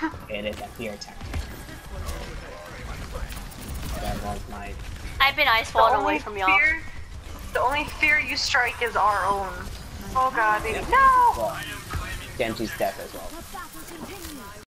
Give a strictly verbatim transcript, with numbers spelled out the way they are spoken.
It is a fear tactic. That was my... I've been ice The falling only away from y'all. fear, the only fear you strike is our own. Oh god, baby. Yeah. No! Well, Genji's death as well.